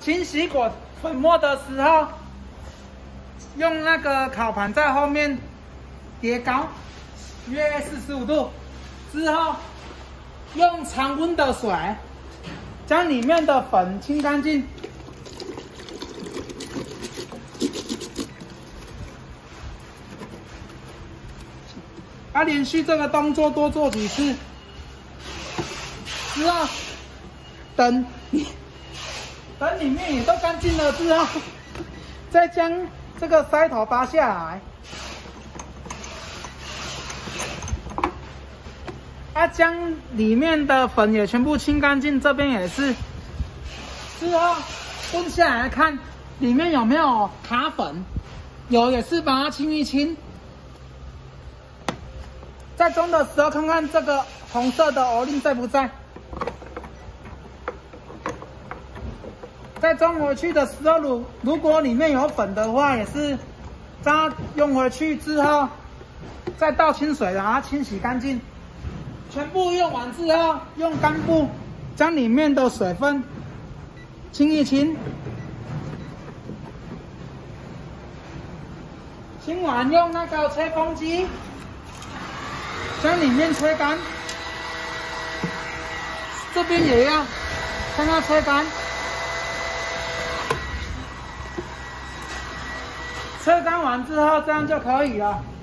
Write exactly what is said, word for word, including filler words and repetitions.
清洗果粉末的时候，用那个烤盘在后面叠高，约四十五度，之后用常温的水将里面的粉清干净。啊，连续这个动作多做几次，之后等你等里面也都干净了之后，再将这个塞头拔下来。啊，将里面的粉也全部清干净，这边也是。之后蹲下来看里面有没有卡粉，有也是把它清一清。在装的时候看看这个红色的欧令在不在。再装回去的时候，如如果里面有粉的话，也是将它用回去之后，再倒清水把它清洗干净。全部用完之后，用干布将里面的水分清一清。清完用那个吹风机将里面吹干，这边也要看它吹干。吹干完之后，这样就可以了。